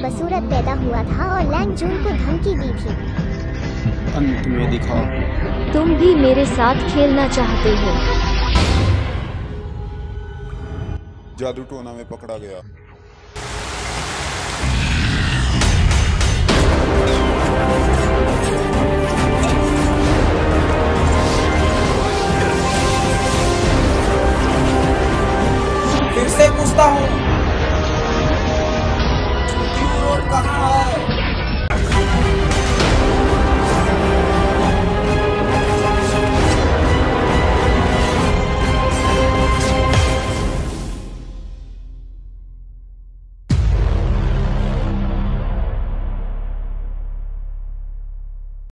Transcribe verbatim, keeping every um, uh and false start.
बदसूरत पैदा हुआ था और लैंग जून को धमकी दी थी। अंत में दिखा। तुम भी मेरे साथ खेलना चाहते हो। जादू टोना में पकड़ा गया।